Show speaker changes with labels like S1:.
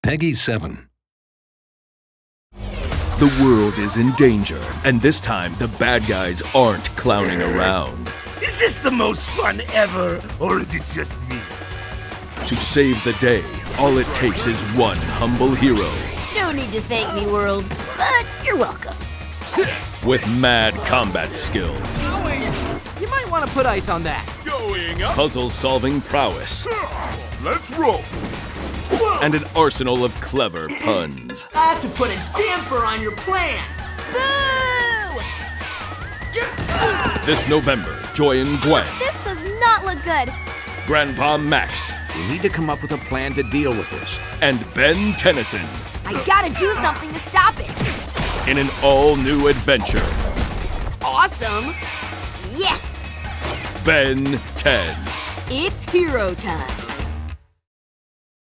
S1: Peggy 7.
S2: The world is in danger, and this time the bad guys aren't clowning around.
S3: Is this the most fun ever, or is it just me?
S2: To save the day, all it takes is one humble hero.
S4: No need to thank me, world, but you're welcome.
S2: With mad combat skills.
S5: You might want to put ice on that.
S3: Going up.
S2: Puzzle-solving prowess.
S3: Let's roll.
S2: And an arsenal of clever puns.
S5: I have to put a damper on your plans.
S4: Boo!
S2: This November, Joy and Gwen,
S4: This does not look good.
S2: Grandpa Max,
S1: We need to come up with a plan to deal with this.
S2: and Ben Tennyson
S4: I gotta do something to stop it.
S2: in an all-new adventure.
S4: Awesome. Yes!
S2: Ben 10.
S4: It's hero time.